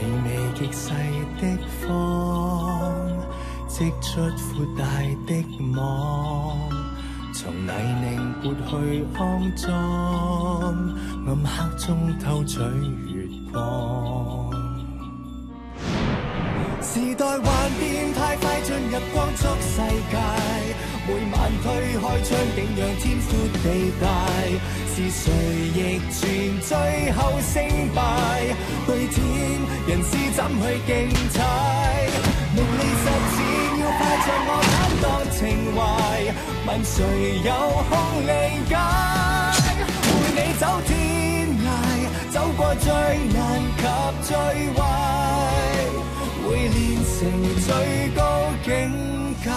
微極細的謊，織出闊大的網，從泥濘撥去骯髒，暗黑中偷取月光。時代幻變太快，進入光速世界，每晚推開窗景，讓天闊地大。是誰逆轉最後勝敗？對天人事怎去競猜？名利實踐要快像我坦蕩情懷，問誰有空理解？陪你走天涯，走過最難及最壞，會練成最高境界。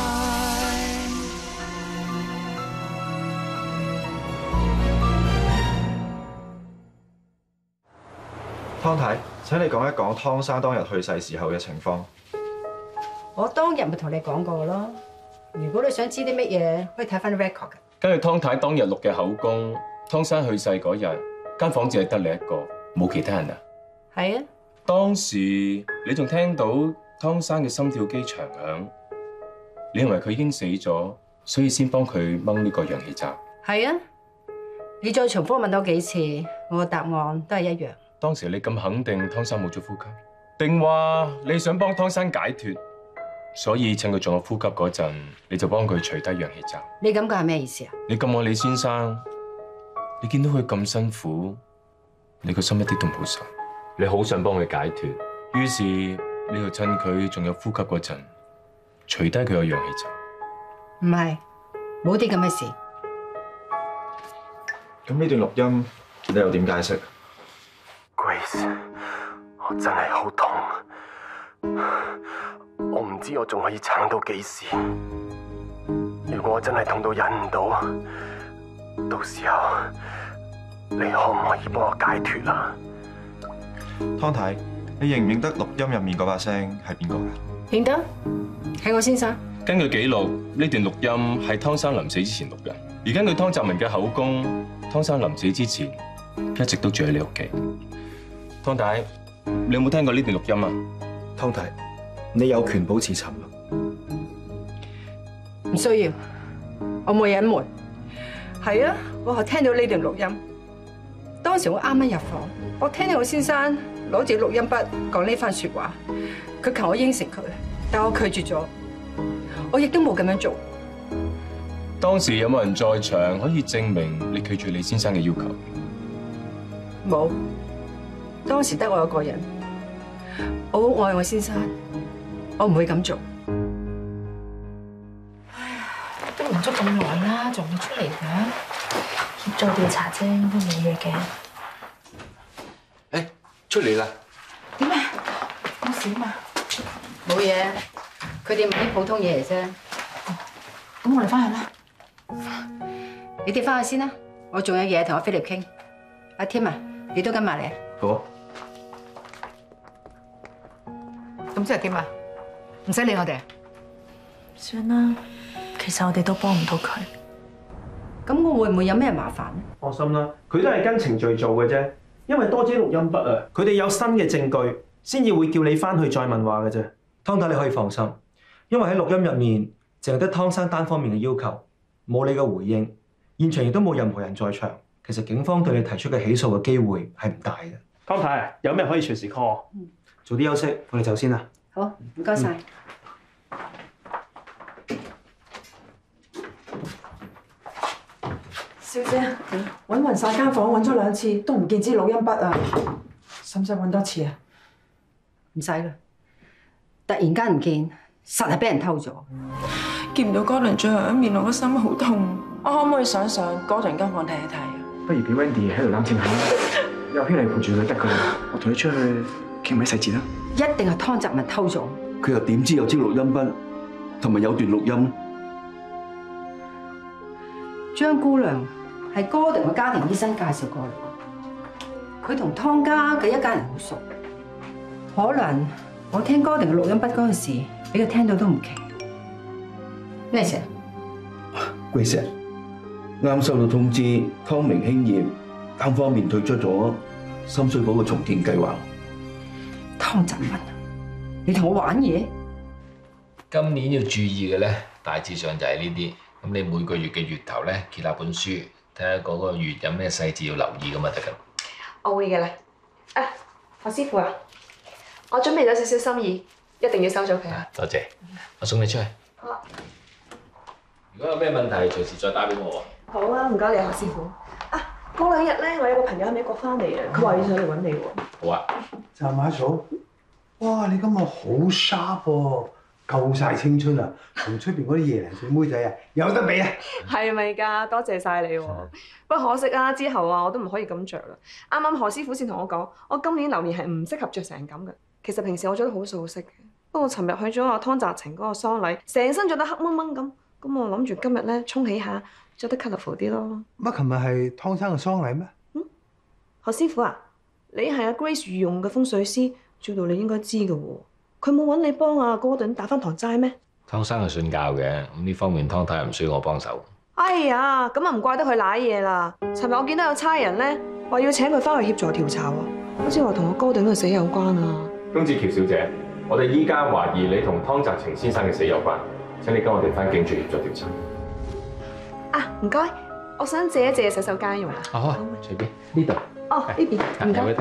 湯太，請你講一講湯生當日去世時候嘅情況。 我當日咪同你講過咯。如果你想知啲乜嘢，可以睇翻啲 record 嘅。 根據湯太當日錄嘅口供，湯生去世嗰日間房只係得你一個，冇其他人啊？ 係啊。 當時你仲聽到湯生嘅心跳機長響，你認為佢已經死咗，所以先幫佢掹呢個氧氣罩。係啊。 你再重複問多幾次，我嘅答案都係一樣。 當時你咁肯定湯生冇咗呼吸，定話你想幫湯生解脫，所以趁佢仲有呼吸嗰陣，你就幫佢除低氧氣罩。 你咁講係咩意思啊？ 你咁愛李先生，你見到佢咁辛苦，你個心一啲都唔好受，你好想幫佢解脫，於是你就趁佢仲有呼吸嗰陣，除低佢個氧氣罩。 唔係，冇啲咁嘅事。 咁呢段錄音你又點解釋？ Grace， 我真係好痛，我唔知我仲可以撐到幾時。如果我真係痛到忍唔到，到時候你可唔可以幫我解脫啊？ 湯太，你認唔認得錄音入面嗰把聲係邊個㗎？ 認得，係我先生。 根據記錄，呢段錄音係湯生臨死之前錄嘅，而根據湯澤文嘅口供，湯生臨死之前一直都住喺你屋企。湯太，你有冇聽過呢段錄音啊？ 湯太，你有權保持沉默。 唔需要，我冇隱瞞。係啊，我係聽到呢段錄音。當時我啱啱入房，我聽到我先生攞住錄音筆講呢番說話，佢求我應承佢，但我拒絕咗。我亦都冇咁樣做。 當時有冇人在場可以證明你拒絕李先生嘅要求？ 冇。當時得我一個人，我好愛我先生，我唔會咁做。 唉呀，都唔足咁耐啦，仲未出嚟嘅，協助調查啫，都冇嘢嘅。 誒，出嚟啦！ 點啊？冇事嘛？ 冇嘢，佢哋問啲普通嘢嚟啫。 咁我哋翻去啦。 你哋翻去先啦，我仲有嘢同阿菲力傾。阿添啊，你都跟埋嚟。 好。 咁即係點啊？唔使理我哋。算啦，其實我哋都幫唔到佢。 咁我會唔會有咩麻煩咧？ 放心啦，佢都係跟程序做嘅啫。因為多支錄音筆啊，佢哋有新嘅證據，先至會叫你翻去再問話嘅啫。 湯太你可以放心，因為喺錄音入面，淨係得湯生單方面嘅要求，冇你嘅回應，現場亦都冇任何人在場。其實警方對你提出嘅起訴嘅機會係唔大嘅。 湯太，有咩可以隨時 call 我。 早啲休息，我哋走先啦。 好，唔該晒。 小姐，揾勻晒間房，揾咗2次都唔見支錄音筆啊！使唔使揾多次啊？ 唔使啦，突然間唔見，實係俾人偷咗。 見唔到哥倫最後一面，我個心好痛。我可唔可以上哥倫間房睇一睇啊？ 不如俾 Wendy 喺度攬住下，有兄弟陪住佢得噶啦。我同你出去傾埋細節啦。 一定係湯澤文偷咗。 佢又點知有支錄音筆同埋有段錄音呢？ 張姑娘係哥倫嘅家庭醫生介紹過嚟，佢同湯家嘅一家人好熟，可能我聽哥倫嘅錄音筆嗰陣時，俾佢聽到都唔奇。咩事啊 ？Grace，啱收到通知，湯明興業單方面退出咗深水埗嘅重建計劃。 湯澤文，你同我玩嘢？ 今年要注意嘅咧，大致上就係呢啲。咁你每個月嘅月頭咧，揭下本書，睇下嗰個月有咩細節要留意咁就得㗎。 我會嘅啦。啊，何師傅啊，我準備咗少少心意，一定要收咗佢啊！ 多謝，我送你出去。 好啊。 如果有咩問題，隨時再打俾我。 好啊，唔該你何師傅。啊，嗰兩日咧，我有個朋友喺美國翻嚟啊，佢話要上嚟揾你喎。 好啊。 站馬嫂，哇！你今日好 sharp 喎，夠晒青春啊！同出邊嗰啲夜零歲妹仔啊，有得比啊！ 係咪㗎？多謝晒你喎。不過可惜啊，之後啊，我都唔可以咁着啦。啱啱何師傅先同我講，我今年流年係唔適合着成咁嘅。其實平時我着得好素色嘅，不過尋日去咗阿湯澤晴嗰個喪禮，成身着得黑掹掹咁。咁我諗住今日咧沖起下，着得 colourful 啲咯。 乜？琴日係湯生嘅喪禮咩？ 何師傅啊，你係阿 Grace 御用嘅風水師，照道你應該知嘅喎。佢冇揾你幫阿哥頓打翻堂齋咩？ 湯生係信教嘅，咁呢方面湯太唔需要我幫手。 哎呀，咁啊唔怪得佢賴嘢啦。尋日我見到有差人咧，話要請佢翻去協助調查喎，好似話同阿哥頓嘅死有關啊。 鍾志橋小姐，我哋依家懷疑你同湯澤晴先生嘅死有關，請你跟我哋翻警署協助調查。 啊，唔該，我想借一借洗手間用啊。 好啊，隨便呢度。 哦，呢邊唔該。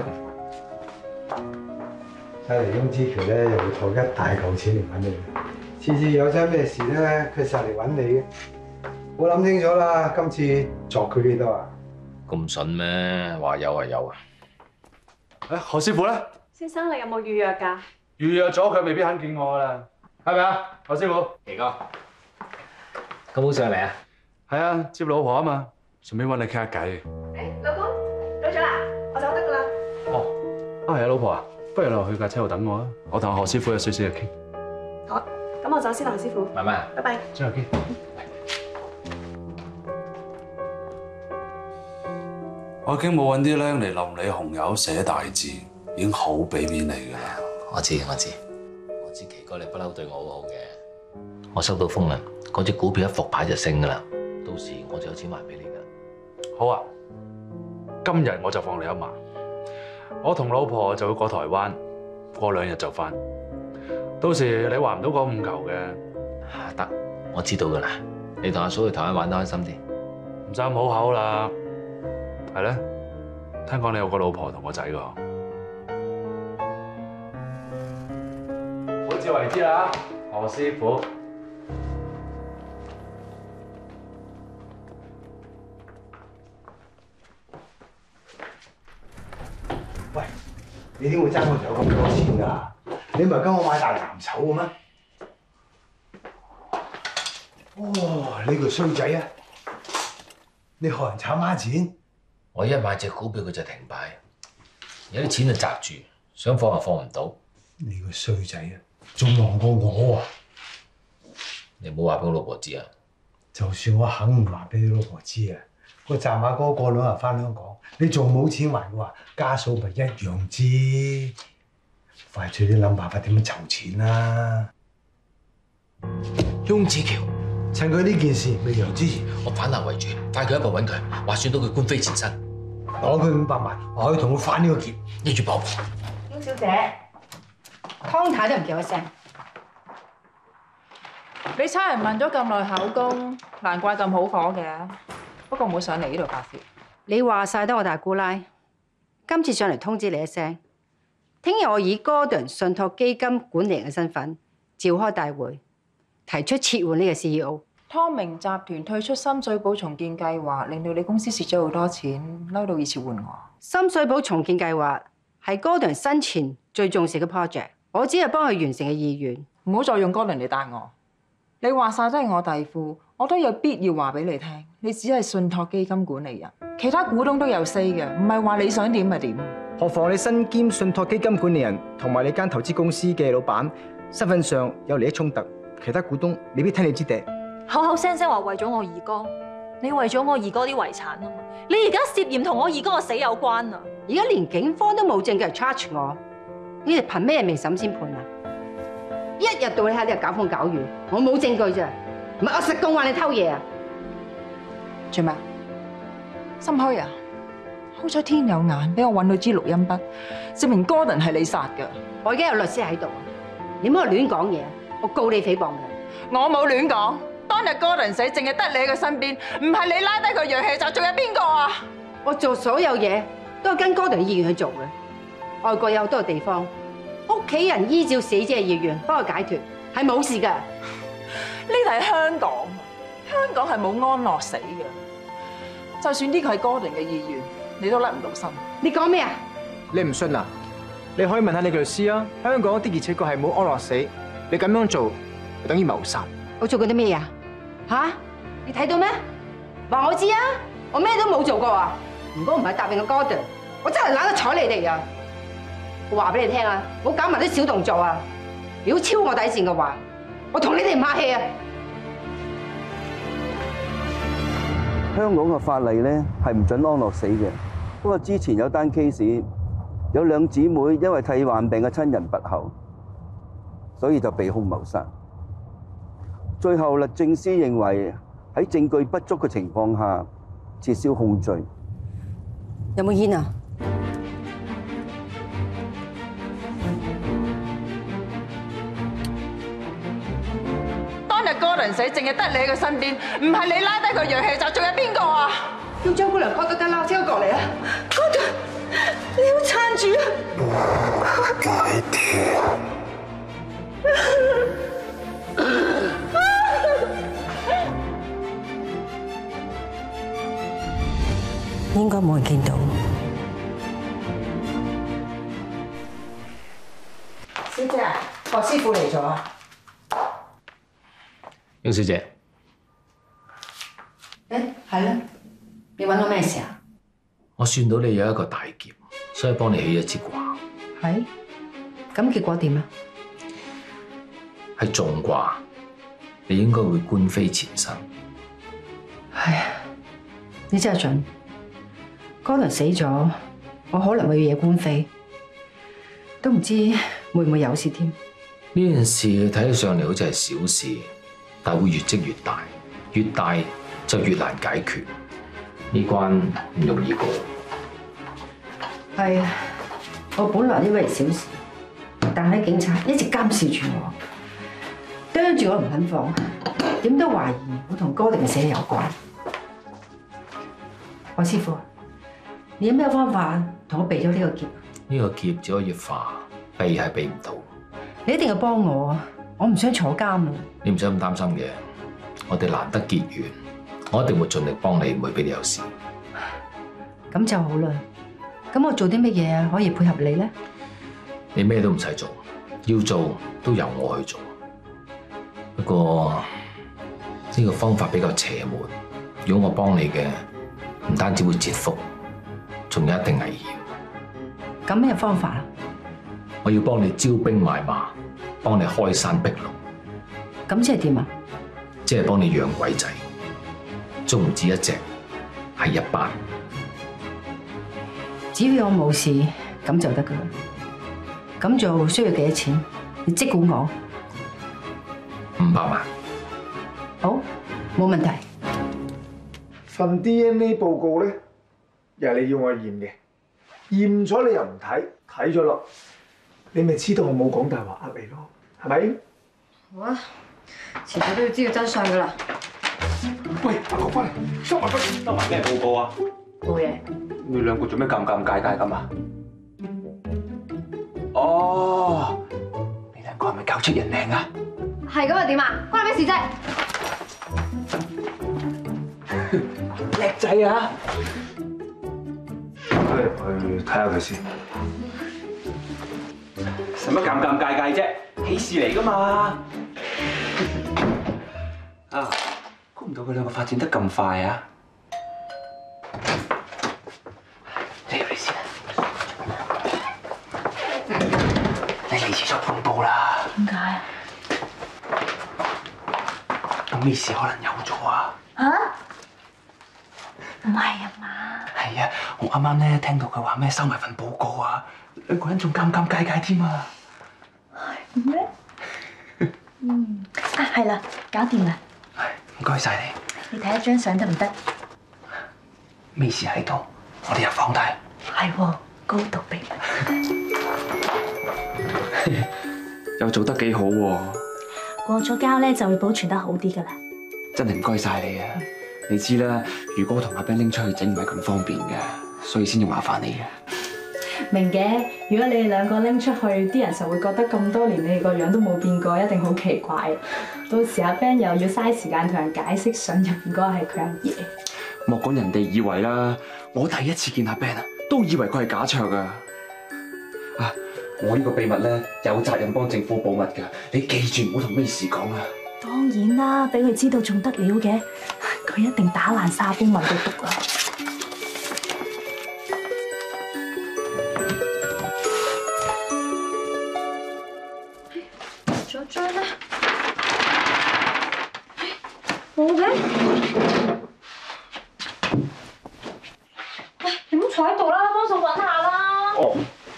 睇嚟翁之橋咧又會託一大嚿錢嚟揾你嘅，次次有咗咩事咧，佢實嚟揾你嘅。我諗清楚啦，今次作佢幾多啊？ 咁筍咩？話有係有啊。 何師傅咧？ 先生，你有冇預約㗎？ 預約咗佢未必肯見我啦，係咪啊？何師傅， 奇哥，咁好上嚟啊？ 係啊，接老婆啊嘛，順便揾你傾下偈。 老公，到咗啦，我走得㗎啦。 哦，係啊，老婆啊，不如落去架車度等我啊，我同何師傅有少少嘢傾。 好，咁我走先啦，何師傅。 慢慢。 拜拜。 之後見。 我已經冇揾啲僆嚟淋你紅油寫大字，已經好俾面你㗎啦。 我知，奇哥你不嬲對我好好嘅。我收到風啦，嗰隻股票一復牌就升㗎啦，到時我就有錢還俾你㗎。 好啊，今日我就放你一馬。我同老婆就會過台灣，過2日就翻。到時你還唔到嗰5球嘅。 得，我知道㗎啦。你同阿嫂去台灣玩得開心啲。 唔使咁好口啦。係咧，聽講你有個老婆同個仔㗎。好自為之啦，何師傅。 喂，你點會爭我仲有咁多錢㗎？你唔係跟我買大藍籌嘅咩？哦，你個衰仔啊！你學人炒孖展？ 我一買隻股票佢就停牌，有啲錢就擲住，想放又放唔到。 你個衰仔啊，仲忙過我啊！ 你唔好話俾我老婆知啊！ 就算我肯唔話俾你老婆知啊，個站馬哥過2日翻香港，你仲冇錢還嘅話，家嫂咪一樣知。快脆啲諗辦法點樣籌錢啦！ 翁子橋， 趁佢呢件事未揚之前， 我反客為主，快佢一步揾佢，話算到佢官非纏身， 攞佢500萬，我可以同佢翻呢個劫。 一於保。 翁小姐，湯太都唔叫一聲。 你差人問咗咁耐口供，難怪咁好火嘅。不過唔好上嚟呢度發泄。 你話晒得我大姑奶，今次上嚟通知你一聲。聽日我以哥頓信託基金管理人嘅身份召開大會，提出撤換呢個 CEO。 湯明集團退出深水埗重建計劃，令到你公司蝕咗好多錢，嬲到要撤換我。 深水埗重建計劃係哥頓生前最重視嘅 project， 我只係幫佢完成嘅意願。 唔好再用哥頓嚟答我。你話晒都係我弟父，我都有必要話俾你聽。你只係信託基金管理人，其他股東都有 say 嘅，唔係話你想點就點。 何況你身兼信託基金管理人同埋你間投資公司嘅老闆，身份上有利益衝突，其他股東未必聽你支笛。 口口聲聲話為咗我二哥，你為咗我二哥啲遺產啊嘛？你而家涉嫌同我二哥嘅死有關啊！ 而家連警方都冇證據嚟 charge 我，你哋憑咩未審先判啊？一日到你喺度搞風搞雨，我冇證據咋，唔係我實供話你偷嘢啊！ 做咩？心虛啊？ 好彩天有眼，俾我揾到支錄音筆，證明 Gordon 係你殺㗎。 我而家有律師喺度，你唔好亂講嘢，我告你誹謗嘅。 我冇亂講，當日 Gordon 死，淨係得你喺佢身邊，唔係你拉低佢陽氣就仲有邊個啊？ 我做所有嘢都係跟 Gordon 意願去做嘅。外國有好多地方，屋企人依照死者嘅意願幫佢解決，係冇事㗎。 呢度係香港，香港係冇安樂死嘅。就算呢個係 Gordon 嘅意願，你都甩唔到身。 你講咩啊？ 你唔信啊？你可以問下你嘅律師啊。香港的而且確係冇安樂死，你咁樣做就等於謀殺。 我做過啲咩啊？吓？你睇到咩？話我知啊！我咩都冇做過啊！如果唔係答應個 Gordon，我真係懶得睬你哋啊！我話俾你聽啊，唔好搞埋啲小動作啊！如果超我底線嘅話，我同你哋唔客氣啊！ 香港嘅法例咧係唔準安樂死嘅，不過之前有單 case， 有兩姊妹因為替患病嘅親人拔喉，所以就被控謀殺。最後律政司認為喺證據不足嘅情況下撤銷控罪。 有冇煙啊？ 當日 Gordon 死，淨係得你喺佢身邊，唔係你拉低佢陽氣就仲有邊個啊？ 叫張姑娘覺得啦，即刻過嚟啊 ！Gordon， 你要撐住啊！ 解脫。 應該冇人見到。小姐啊，何師傅嚟咗啊！ 翁小姐， 係啦，你揾我咩事啊？ 我算到你有一個大劫，所以幫你起一支卦。 係，咁結果點啊？ 係重卦，你應該會官非纏身。 係啊，你真係準。Gordon 死咗，我可能會要惹官非，都唔知會唔會有事添。 呢件事睇起上嚟好似係小事，但會越積越大，越大就越難解決。呢關唔容易過。 係啊，我本來以為係小事，但係警察一直監視住我，盯住我唔肯放，點都懷疑我同 Gordon 嘅死有關。何師傅，你有咩方法同我避咗呢個劫？ 呢個劫只可以化，避係避唔到。 你一定要幫我啊！我唔想坐監啊！ 你唔使咁擔心嘅，我哋難得結緣，我一定會盡力幫你，唔會俾你有事。 咁就好啦。咁我做啲乜嘢可以配合你咧？ 你咩都唔使做，要做都由我去做。不過呢個方法比較邪門，如果我幫你嘅，唔單止會折福，仲有一定危險。 咁咩方法啊？ 我要幫你招兵買馬，幫你開山闢路。 咁即係點啊？ 即係幫你養鬼仔，仲唔止一隻，係一班。 只要我冇事，咁就得噶啦。咁做需要幾多錢？你即管講。 500萬。 好，冇問題。 份 DNA 報告咧，又係你要我驗嘅，驗咗你又唔睇，睇咗咯，你咪知道我冇講大話呃你咯，係咪？ 好啊，遲早都要知道真相噶啦。 喂，阿哥翻嚟，收埋筆， 收埋咩報告啊？ 冇嘢。 你兩個做咩尷尬咁啊？哦，你兩個係咪搞出人命啊？ 係咁又點啊？關你咩事啫？ 叻仔啊！ 不如去睇下佢先。 使乜尷尬啫？喜事嚟噶嘛！啊，估唔到佢兩個發展得咁快啊！你入嚟先，你嚟遲咗半步啦。 點解？ 咁咩事可能有咗啊？ 嚇？唔係啊嘛？ 係啊，我啱啱咧聽到佢話咩收埋份報告啊，兩個人仲尷尬添啊！ 咩？啊係啦，搞掂啦！ 唔該晒你。 你睇一張相得唔得？ 咩事喺度？ 我哋入房睇。 係喎，高度秘密。 又做得幾好喎！ 過咗膠咧就會保存得好啲噶啦。 真係唔該晒你啊！你知啦，如果同阿 Ben 拎出去整唔係咁方便嘅，所以先要麻煩你嘅。 明嘅，如果你哋兩個拎出去，啲人就會覺得咁多年你哋個樣都冇變過，一定好奇怪。到時阿 Ben 又要嘥時間同人解釋相入邊嗰個係佢阿爺。 莫講人哋以為啦，我第一次見阿 Ben 啊，都以為佢係假噱啊！啊，我呢個秘密咧有責任幫政府保密㗎，你記住唔好同咩事講啊！ 當然啦，俾佢知道仲得了嘅，佢一定打爛沙煲問到篤啦。仲有張咧？冇嘅。喂，你唔好坐喺度啦，幫手揾下啦。 哦。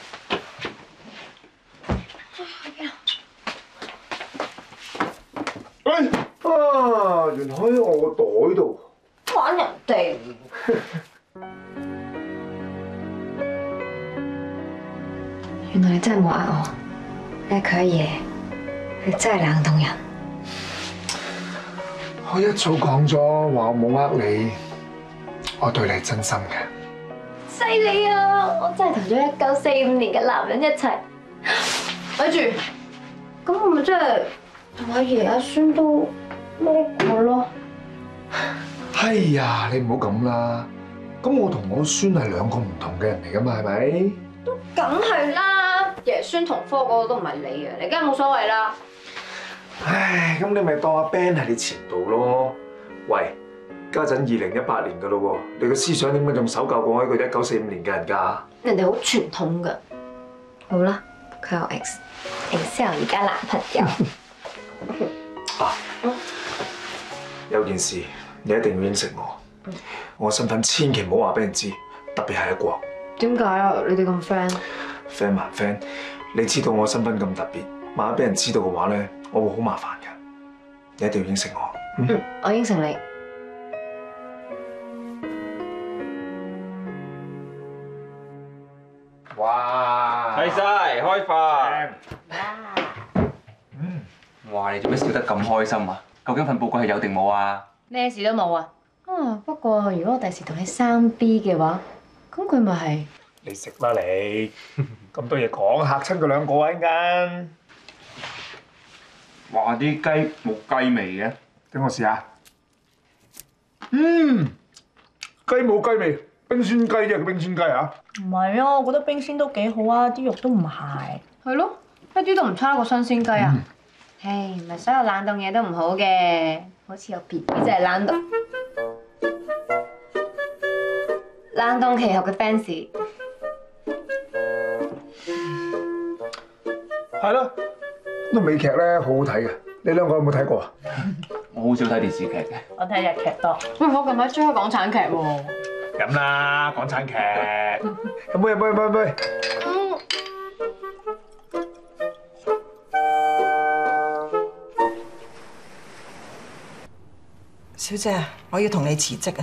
原來喺我個袋度玩人哋。 原來你真係冇呃我，你係佢阿爺，你真係冷凍人。 我一早講咗話我冇呃你，我對你係真心嘅。 犀利啊！我真係同咗1945年嘅男人一齊。 咪住，咁我咪真係同阿爺阿孫都孭過咯。 哎呀，你唔好咁啦。咁我同我孫係兩個唔同嘅人嚟噶嘛，係咪？ 都梗係啦，爺孫同科嗰個都唔係你嘅，你梗係冇所謂啦。 唉，咁你咪當阿 Ben 係你前度咯。喂，家陣2018年噶咯喎，你個思想點解仲守舊過一個1945年嘅人㗎？ 人哋好傳統㗎。好啦，佢有 X 有而家男朋友。 有件事你一定要應承我，我身份千祈唔好話俾人知，特別係阿國。 點解啊？你哋咁 friend 還 friend， 你知道我身份咁特別，萬一俾人知道嘅話咧，我會好麻煩㗎。你一定要應承我。 我應承你。 哇！齊晒，開飯。哇！你做咩笑得咁開心啊？究竟份報告係有定冇啊？ 咩事都冇啊！不過如果我第時同你生 B 嘅話，咁佢咪係？ 你食啦你，咁多嘢講嚇親佢兩個啊！陣間。 哇！啲雞冇雞味嘅， 等我試下。雞冇雞味，冰鮮雞啫，冰鮮雞啊！ 唔係啊，我覺得冰鮮都幾好啊，啲肉都唔鞋。 係咯，一啲都唔差過新鮮雞啊！唉，唔係所有冷凍嘢都唔好嘅，好似有 BB 就係冷凍期後嘅 fans。 係咯，呢套美劇咧好好睇嘅，你兩個有冇睇過啊？ 我好少睇電視劇嘅。 我睇日劇多。 喂，我近排追開港產劇喎。 飲啦，港產劇。飲杯。 小姐，我要同你辭職啊！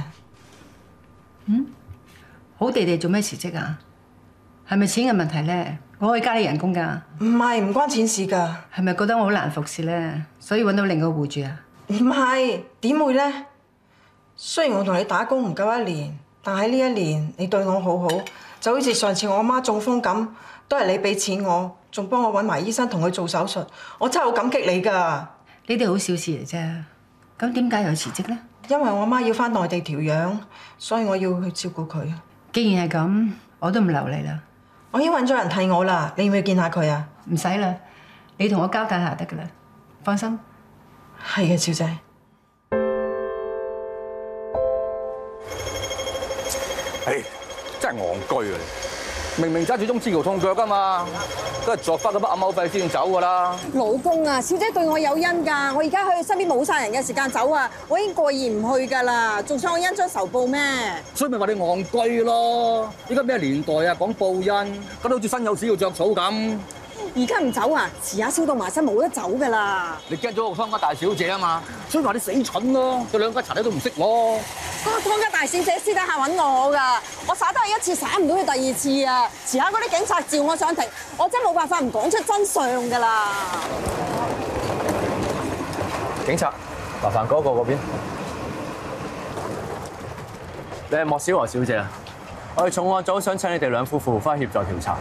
好地地做咩辭職啊？係咪錢嘅問題咧？我可以加你人工㗎。 唔係，唔關錢事㗎。 係咪覺得我好難服侍咧？所以揾到另一個戶主啊？ 唔係，點會咧？雖然我同你打工唔夠1年，但喺呢1年你對我好好，就好似上次我阿媽中風咁，都係你俾錢我，仲幫我揾埋醫生同佢做手術，我真係好感激你㗎。 呢啲好小事嚟啫。咁點解又辭職咧？ 因為我阿媽要返內地調養，所以我要去照顧佢。 既然係咁，我都唔留你啦。 我已經揾咗人替我啦，你要唔要見下佢啊？ 唔使啦，你同我交代下得㗎啦，放心。 係嘅，小姐。 唉，真係戇居啊！明明揸住宗刺圖痛腳㗎嘛，都係作翻嗰筆暗口費先走㗎啦。 老公啊，小姐對我有恩㗎，我而家去身邊冇晒人嘅時間走啊，我已經過意唔去㗎啦，仲想我恩將仇報咩？ 所以咪話你戇居咯！依家咩年代啊，講報恩，搞到好似身有屎要着草咁。 而家唔走啊，遲下燒到埋身冇得走噶啦。 你驚咗個湯家大小姐啊嘛，所以話你死蠢咯，對兩家茶仔都唔識喎。 嗰個湯家大小姐私底下揾我噶，我耍得佢一次，耍唔到佢第二次啊！遲下嗰啲警察召我上庭，我真係冇辦法唔講出真相噶啦。 警察，麻煩嗰個嗰邊。你係莫小娥小姐啊？我哋重案組想請你哋兩夫婦翻協助調查。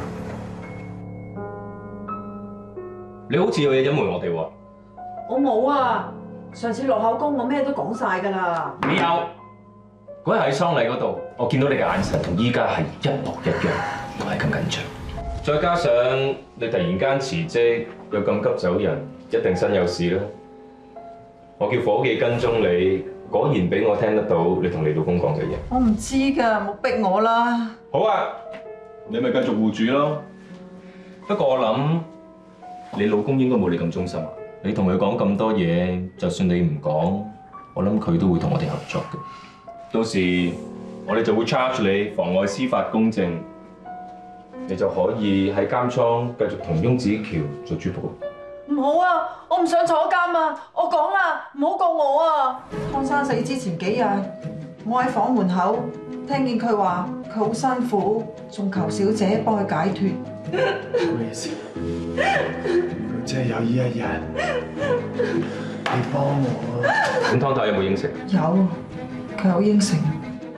你好似有嘢隱瞞我哋喎。 我冇啊！上次落口供我咩都講晒㗎啦。 你有嗰日喺喪禮嗰度，我見到你嘅眼神同依家係一模一樣，我係咁緊張。再加上你突然間辭職，又咁急走人，一定身有事啦。我叫伙計跟蹤你，果然俾我聽得到你同你老公講嘅嘢。 我唔知㗎，冇逼我啦。 好啊，你咪繼續護主咯。不過我諗你老公應該冇你咁忠心啊。你同佢講咁多嘢，就算你唔講，我諗佢都會同我哋合作嘅。到時我哋就會 charge 你妨礙司法公正，你就可以喺監倉繼續同翁子喬做主僕。 唔好啊！我唔想坐監啊！我講啦，唔好告我啊！湯生死之前幾日，我喺房門口聽見佢話佢好辛苦，仲求小姐幫佢解脫。 唔好意思，如果真係有呢一日，你幫我啊！ 咁湯太有冇應承？ 有，佢有應承。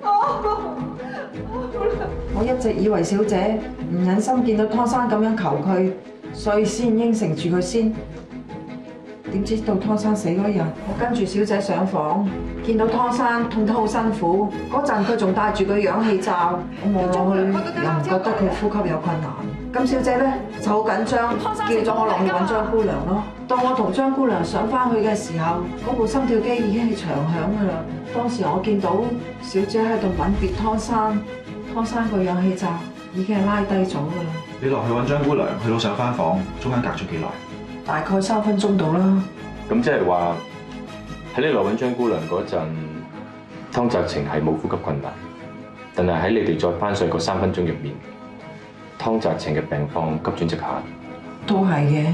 我一直以為小姐唔忍心見到湯生咁樣求佢，所以先應承住佢先。點知到湯生死嗰日，我跟住小姐上房，見到湯生痛得好辛苦，嗰陣佢仲戴住個氧氣罩，我望落去又唔覺得佢呼吸有困難。咁小姐咧就好緊張，叫咗我落去揾張姑娘咯。當我同張姑娘上翻去嘅時候，嗰部心跳機已經係長響噶啦。當時我見到小姐喺度吻別湯生，湯生個氧氣罩已經係拉低咗噶啦。 你落去揾張姑娘，去到上翻房，中間隔咗幾耐？ 大概3分鐘到啦。 咁即係話喺你落揾張姑娘嗰陣，湯澤晴係冇呼吸困難，但係喺你哋再翻上個3分鐘入面，湯澤晴嘅病況急轉直下。 都係嘅。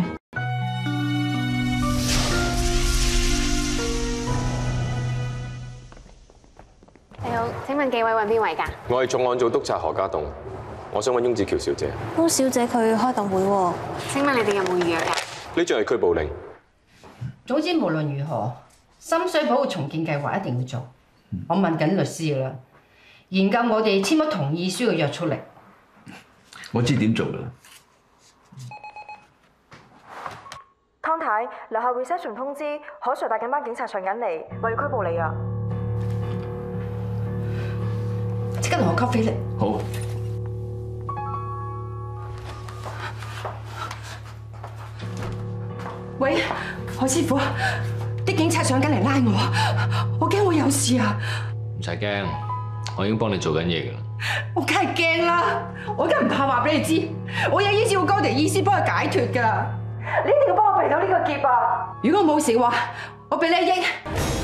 你好，請問幾位揾邊位㗎？ 我係重案組督察何家棟，我想揾翁子喬小姐。 翁小姐佢開檔會喎。 請問你哋有冇預約㗎？ 呢張係拘捕令。 總之無論如何，深水埗嘅重建計劃一定要做。我問緊律師啦，研究我哋簽咗同意書嘅約束力。 我知點做啦。 湯太，樓下 reception 通知何 Sir 帶緊班警察上緊嚟，話要拘捕你啊！ 即刻同我 coffee 嚟。 好。 喂，何師傅，啲警察上緊嚟拉我驚我有事啊！ 唔使驚，我已經幫你做緊嘢㗎啦。 我梗係驚啦，我梗係唔怕話俾你知，我有依照高迪醫師幫佢解脫㗎。你一定要幫我避到呢個劫啊！如果我冇事嘅話，我俾你1億。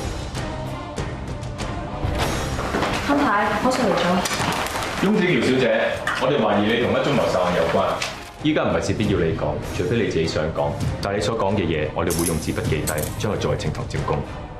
湯太，何 Sir 嚟咗。 翁子喬小姐，我哋懷疑你同一宗謀殺案有關。依家唔係事必要你講，除非你自己想講。但係你所講嘅嘢，我哋會用紙筆記低，將佢作為呈堂證供。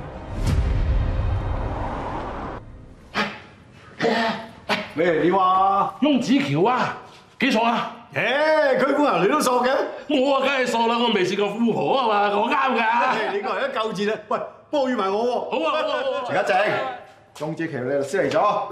你話翁子喬啊，幾傻啊？ 佢估人你都傻嘅？ 我啊，梗係傻啦！我未試過富婆啊嘛，我啱㗎。 你個人一夠字啊！喂，幫我預埋我喎。 好啊，好啊。 靜一靜，翁子喬，你律師嚟咗。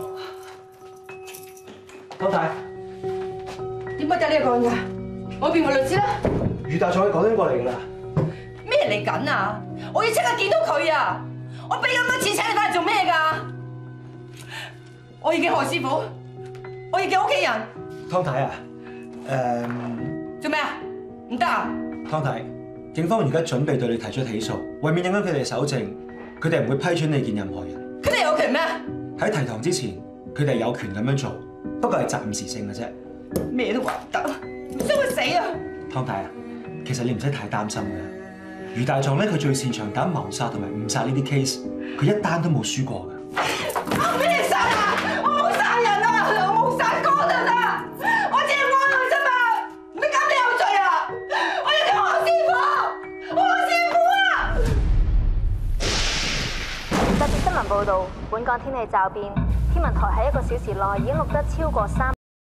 湯太， 點解得呢一個人㗎？我變個律師啦。 余大狀講緊過嚟㗎啦。 咩嚟緊啊？我要即刻見到佢啊！我俾咁多錢請你翻嚟做咩㗎？我要見何師傅，我要見屋企人。 湯太啊， 做咩啊？唔得啊！ 湯太，警方而家準備對你提出起訴，為免影響佢哋搜證，佢哋唔會批准你見任何人。 佢哋有權咩？ 喺提堂之前，佢哋有權咁樣做，不過係暫時性嘅啫。 咩都話唔得，唔想佢死啊！ 湯太啊，其實你唔使太擔心嘅。余大狀咧，佢最擅長打謀殺同埋誤殺呢啲 case， 佢一單都冇輸過㗎。 我俾你殺啊！我冇殺人啊！我冇殺過人啊！我只係愛佢啫嘛！你咁你有罪啊！ 報道，本港天氣驟變，天文台喺1個小時內已經錄得超過3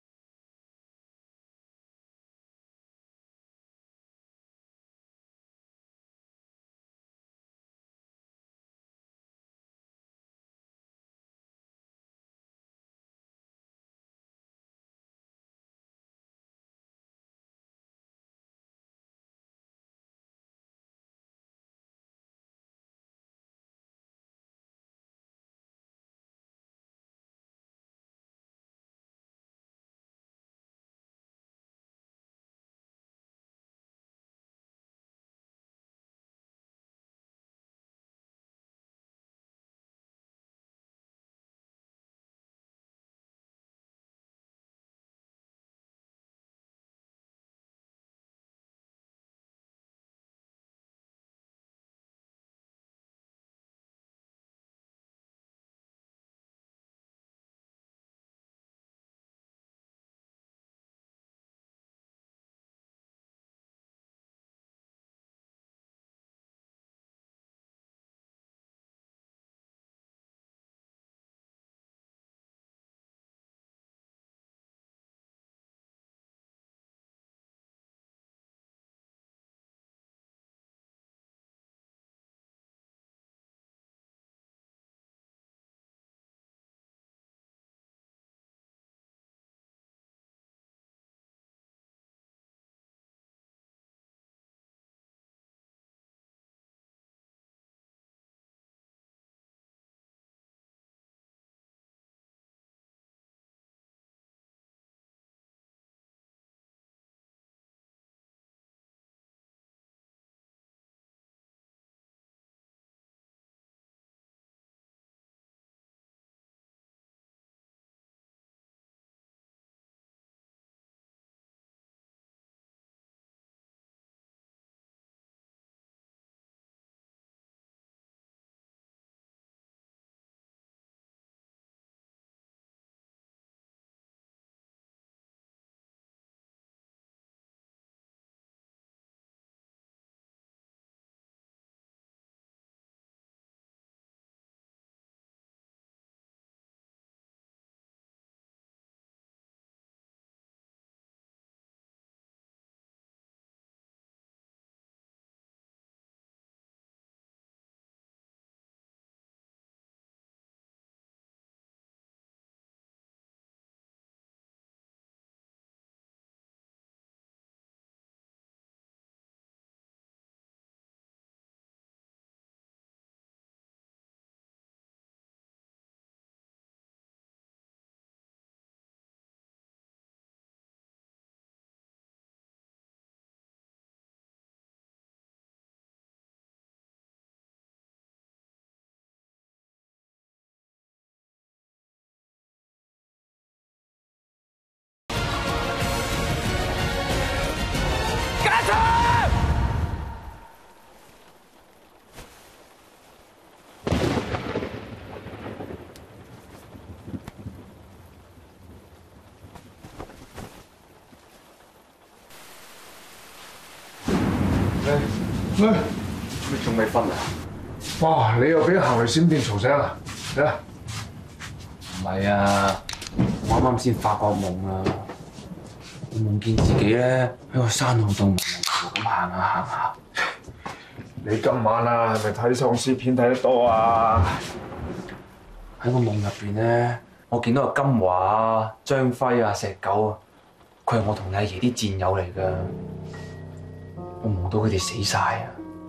你仲未瞓啊？ 哇！你又俾行雷閃電嘈醒啊？嚟啦！ 唔係啊，我啱啱先發個夢啊！我夢見自己咧喺個山路度咁行下行下。 你今晚啊，係咪睇喪屍片睇得多啊？ 喺個夢入邊咧，我見到阿金華啊、張輝啊、石狗啊，佢係我同你阿爺啲戰友嚟㗎。我夢到佢哋死晒啊！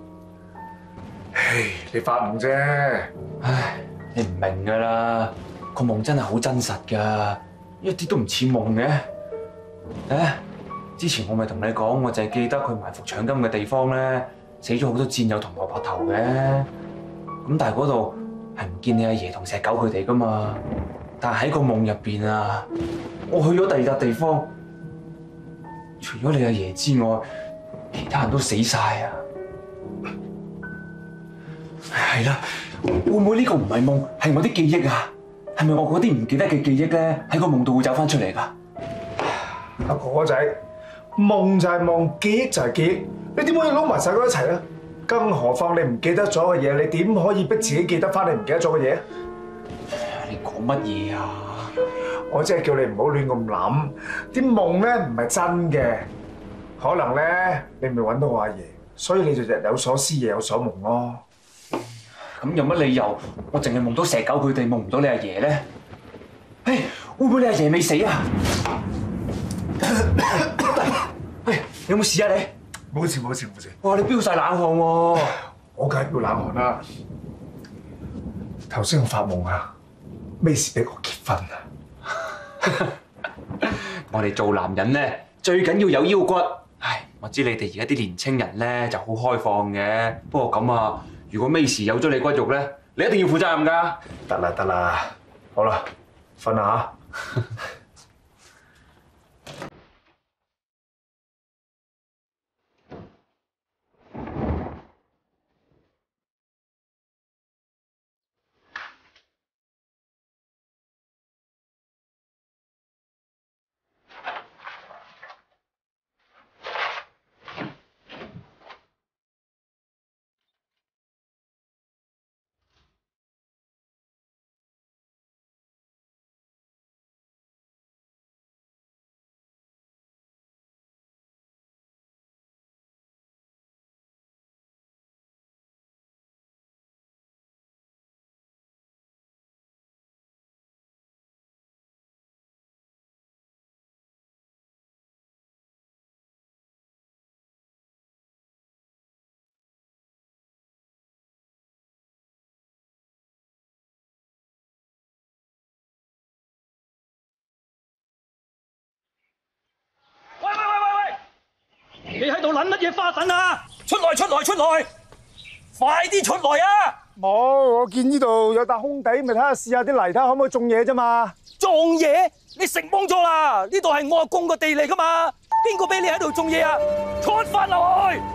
唉，你發夢啫。 唉，你唔明㗎啦，個夢真係好真實㗎，一啲都唔似夢嘅。誒，之前我咪同你講，我就係記得佢埋伏搶金嘅地方咧，死咗好多戰友同蘿蔔頭嘅。咁但係嗰度係唔見你阿爺同石狗佢哋㗎嘛？但係喺個夢入邊啊，我去咗第二笪地方，除咗你阿爺之外，其他人都死晒啊！係啦，會唔會呢個唔係夢，係我啲記憶啊？係咪我嗰啲唔記得嘅記憶咧，喺個夢度會走翻出嚟㗎？ 阿哥仔，夢就係夢，記憶就係記憶，你點可以撈埋晒嗰一齊咧？更何況你唔記得咗嘅嘢，你點可以逼自己記得翻你唔記得咗嘅嘢？ 講乜嘢啊？ 我真係叫你唔好亂咁諗，啲夢咧唔係真嘅，可能咧你未揾到我阿爺，所以你就日有所思夜有所夢咯。 咁有乜理由我淨係夢到石狗佢哋，夢唔到你阿爺咧？誒，會唔會你阿爺未死啊？誒，你有冇事啊你？ 冇事冇事冇事。 哇！你飆晒冷汗喎！ 我梗係飆冷汗啦。頭先我發夢啊，咩事俾我結婚啊？ 我哋做男人咧，最緊要有腰骨。唉，我知你哋而家啲年青人咧就好開放嘅，不過咁啊，如果咩事有咗你骨肉咧，你一定要負責任㗎。 得啦得啦，好啦，瞓啦嚇。 你喺度撚乜嘢花神啊？出來出來出來！快啲出來啊！ 冇，我見呢度有笪空地，咪睇下試下啲泥，睇下可唔可以種嘢啫嘛。 種嘢？你食懵咗啦！呢度係我阿公個地嚟噶嘛，邊個俾你喺度種嘢啊？出翻落去！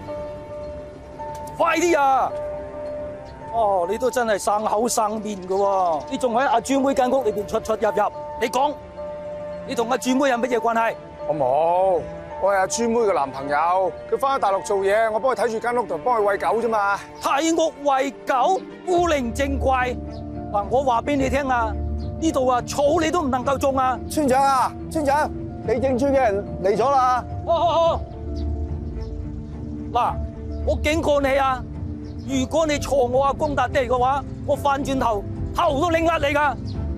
快啲啊！哦，你都真係生口生面噶喎！你仲喺阿豬妹間屋裏邊出出入入，你講，你同阿豬妹有乜嘢關係？ 我冇。我係阿豬妹嘅男朋友，佢翻咗大陸做嘢，我幫佢睇住間屋同幫佢餵狗啫嘛。 睇屋餵狗，古靈精怪。嗱，我話俾你聽啊，呢度啊草你都唔能夠種啊。 村長啊，村長，地政處嘅人嚟咗啦。 好。嗱，我警告你啊，如果你鋤我阿公笪地嘅話，我翻轉頭都拎甩你㗎。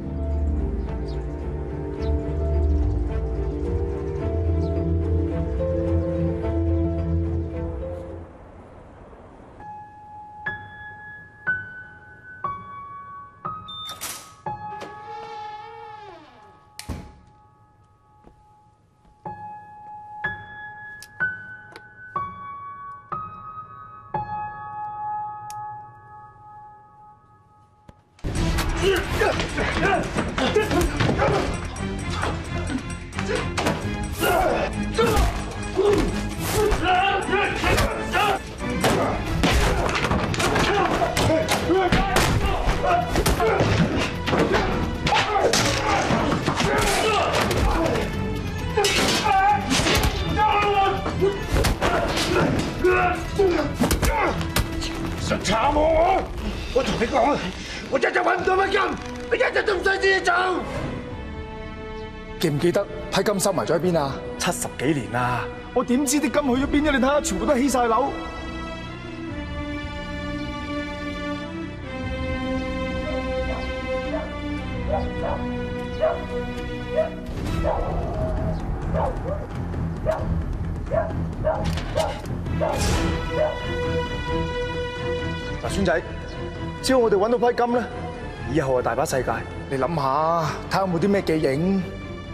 想查我同你講，我一日揾唔到批金，你一日都唔使自己做。記唔記得批金收埋咗喺邊啊？70幾年啦，我點知啲金去咗邊啫？你睇下，全部都起晒樓。嗱，孫仔，只要我哋揾到批金咧，以後係大把世界。你諗下，睇下有冇啲咩記影？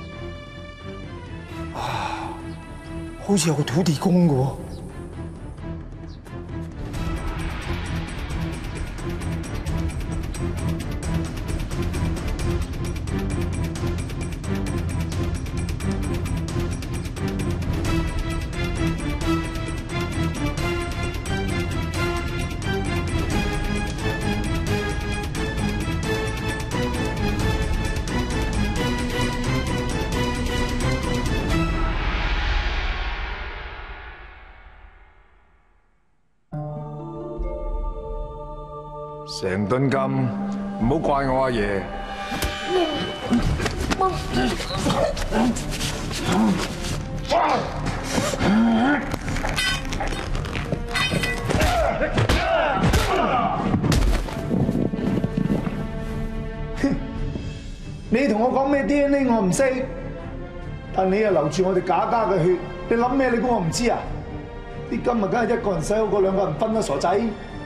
啊，好似有個土地公嘅喎。成噸金，唔好怪我阿爺。 你同我講咩 DNA 我唔識，但你又流住我哋假家嘅血，你諗咩？你估我唔知啊？啲金啊，梗係一個人使好過兩個人分啦，傻仔！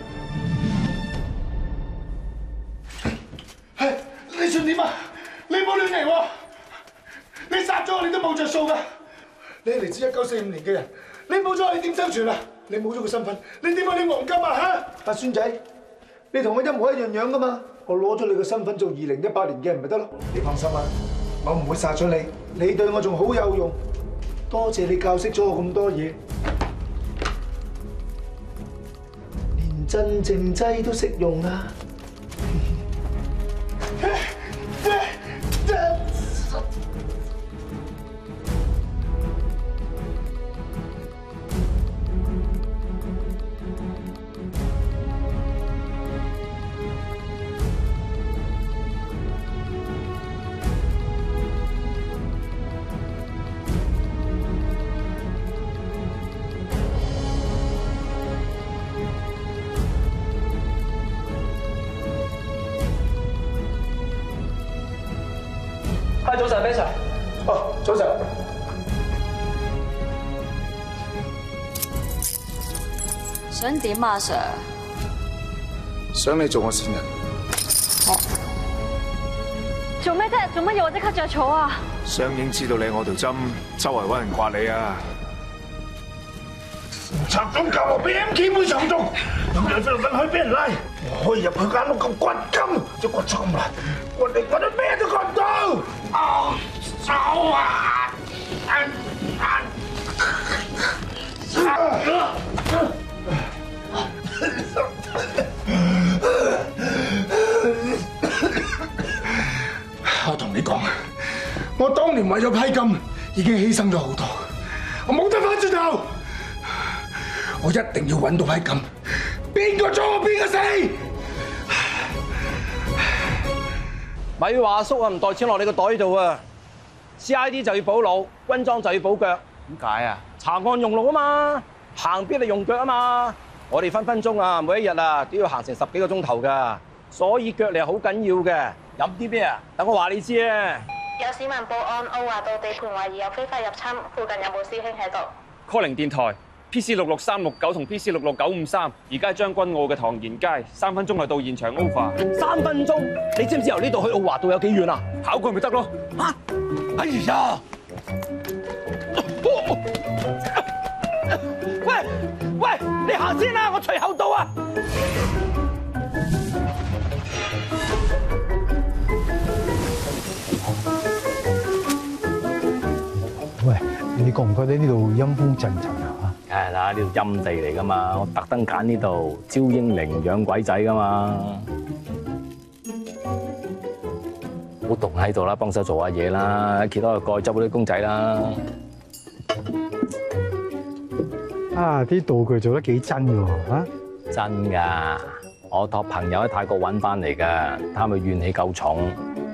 你想點啊？你冇亂嚟喎！你殺咗我，你都冇着數噶！你係嚟自1945年嘅人，你冇咗我，你點生存啊？你冇咗個身份，你點解你黃金啊？嚇！阿孫仔，你同我一模一樣樣噶嘛？我攞咗你個身份做2018年嘅人咪得咯？你放心啊，我唔會殺咗你，你對我仲好有用。多謝你教識咗我咁多嘢，連鎮靜劑都識用啊！ 早晨 ，Ben Sir。 哦，早晨。 想點啊 ，Sir？ 想你做我線人。 做咩啫？做乜要我即刻着草啊？ 上映知道你係我條針，周圍揾人刮你啊！ 賊總教我俾 MK 妹上中，有人飛嚟飛去俾人拉，我可以入去間屋咁掘金，只掘咗咁難，掘到咩都掘唔到。走啊！我同你講，我當年為咗批金已經犧牲咗好多，我冇得翻轉頭。我一定要揾到批金，邊個做邊個死。 咪話叔啊，唔袋錢落你個袋度啊 ！CID 就要補腦，軍裝就要補腳。點解啊？查案用腦啊嘛，行邊嚟用腳啊嘛。我哋分分鐘啊，每一日啊都要行成10幾個鐘頭㗎，所以腳力係好緊要嘅。飲啲咩啊？等我話你知啊！ 有市民報案，澳華道地盤懷疑有非法入侵，附近有冇師兄喺度 ？Calling 電台 PC66369 同 PC66953，而家喺將軍澳嘅唐賢街，3分鐘就到現場 over。 3分鐘？你知唔知由呢度去澳華道有幾遠啊？ 跑過咪得咯。 嚇！哎呀！喂，你行先啦，我隨後到啊！ 喂，你覺唔覺得呢度陰風陣陣啊？ 梗係啦，呢度陰地嚟噶嘛，我特登揀呢度招英靈養鬼仔噶嘛。好凍喺度啦，幫手做下嘢啦，揭開個蓋執嗰啲公仔啦。 啊！啲道具做得幾真㗎喎，啊！ 真㗎，我託朋友喺泰國揾翻嚟㗎，睇下佢怨氣夠重。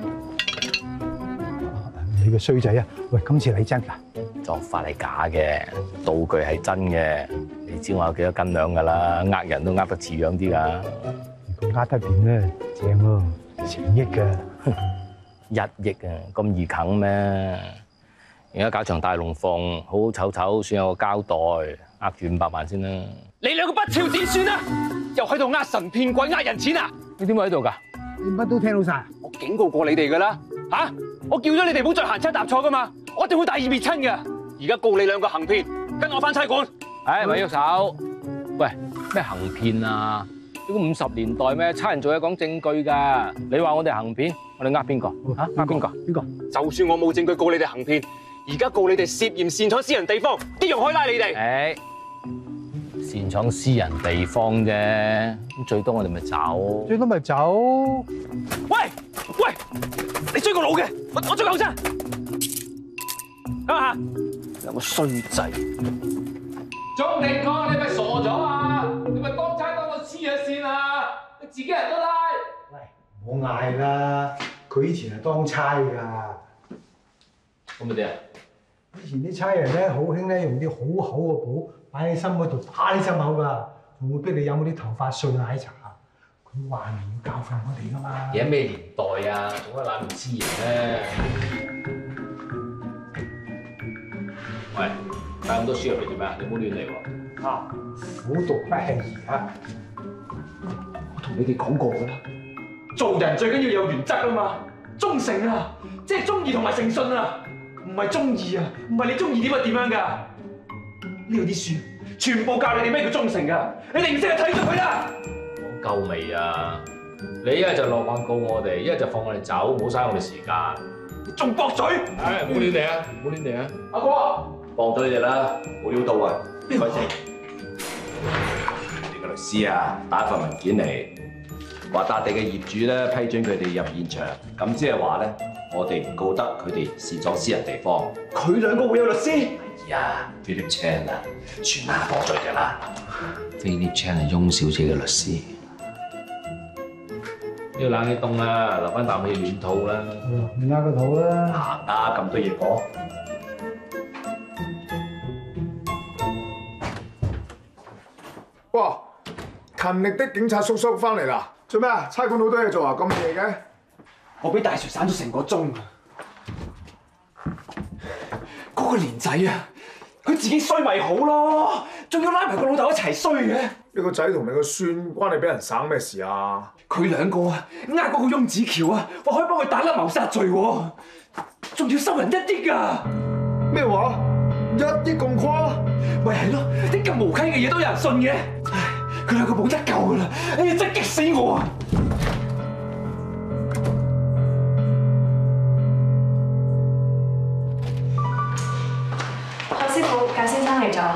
你個衰仔啊！喂，今次你真㗎？ 作法係假嘅，道具係真嘅。你知我有幾多斤兩㗎啦，呃人都呃得似樣啲㗎。 如果呃得掂咧，正喎，成億㗎。 1億啊，咁易啃咩？而家搞場大龍鳳，好好醜醜，算有個交代，呃住500萬先啦。 你兩個不肖點算啊？又喺度呃神騙鬼呃人錢啊？ 你點會喺度㗎？ 你乜都聽到晒。 我警告過你哋㗎啦，嚇！我叫咗你哋唔好再行差踏錯㗎嘛，我一定會大義滅親㗎。而家告你兩個行騙，跟我返差館。 咪喐手！喂，咩行騙啊？呢個50年代咩？差人做嘢講證據㗎。你話我哋行騙，我哋呃邊個？嚇？呃邊個？邊個？ 就算我冇證據告你哋行騙，而家告你哋涉嫌擅闖私人地方，啲人可以拉你哋。 擅闖私人地方啫，咁最多我哋咪走。 最多咪走。 喂，你追個佬嘅，我追後生。啊！有個衰仔。 鍾定哥，你咪傻咗啊？你咪當差當到黐咗線啊！你自己人都拉。 喂，唔好嗌啦， 佢以前係當差㗎。 咁咪點啊？ 以前啲差人咧好興咧用啲好厚嘅簿擺喺心嗰度打你心口㗎，仲會逼你飲嗰啲頭髮碎奶茶。佢話明要教訓我哋㗎嘛。 而家咩年代啊？做乜懶唔知人咧？喂，帶咁多書入嚟做咩啊？你唔好亂嚟喎。 啊，苦讀不輕易啊！ 我同你哋講過㗎啦，做人最緊要有原則啊嘛，忠誠啊，即係忠義同埋誠信啊，唔係忠義啊，唔係你中意點就點樣㗎。呢度啲書全部教你哋咩叫忠誠㗎，你哋唔識就睇咗佢啦。 講夠未啊？你一係就落案告我哋，一係就放我哋走，唔好嘥我哋時間。 仲駁嘴？ 唉，唔好亂嚟啊！唔好亂嚟啊！ 阿哥， 放咗你哋啦，冇料到啊！開成，你個律師啊，打一份文件嚟，話笪地嘅業主咧批准佢哋入現場，咁即係話咧，我哋唔告得佢哋擅闖私人地方。 佢兩個會有律師？ 係啊，Philip Chan 啊，全下放罪㗎啦。 Philip Chan 係翁小姐嘅律師。呢個冷氣凍啦，留翻啖氣暖肚啦。 唔啱個肚啦。 行啦，咁多嘢講。 哇！勤力的警察叔叔翻嚟啦！做咩啊？差館好多嘢做啊，咁夜嘅？ 我俾大廚散咗成個鐘啊！嗰個蓮仔啊，佢自己衰咪好咯，仲要拉埋個老豆一齊衰嘅。 你個仔同你個孫關你俾人省咩事啊？ 佢兩個啊，呃嗰個翁子喬啊，話可以幫佢打甩謀殺罪喎，仲要收人1億啊！ 咩話？1億咁誇？ 咪係咯，啲咁無稽嘅嘢都有人信嘅。唉，佢兩個冇得救㗎啦！哎呀，真激死我啊！ 何師傅，賈先生嚟咗。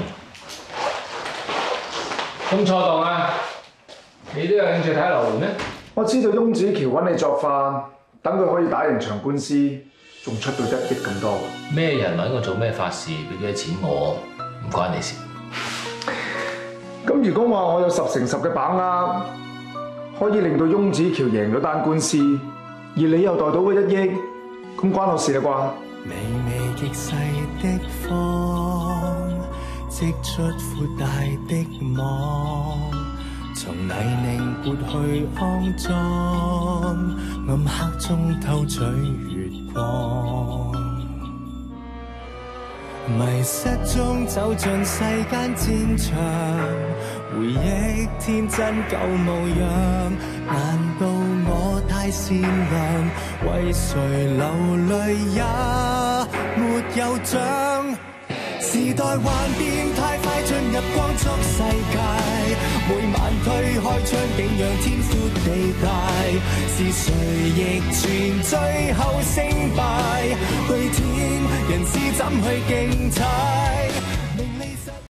咁錯檔啊！你都有興趣睇流年咩？ 我知道翁子喬揾你作飯，等佢可以打贏場官司，仲出到1億咁多。 咩人揾我做咩法事，俾幾多錢我，唔關你事。 咁如果話我有10成10嘅把握，可以令到翁子喬贏咗單官司，而你又袋到嗰1億，咁關我事啦啩？ 微微極細的風，織出闊大的網，從泥濘撥去骯髒，暗黑中偷取月光。迷失中走進世間戰場，回憶天真舊模樣。難道我太善良，為誰流淚也沒有獎？時代幻變太快，進入光速世界，每晚推開窗景讓天闊地大，是誰逆轉最後勝敗？去天人知怎去競猜？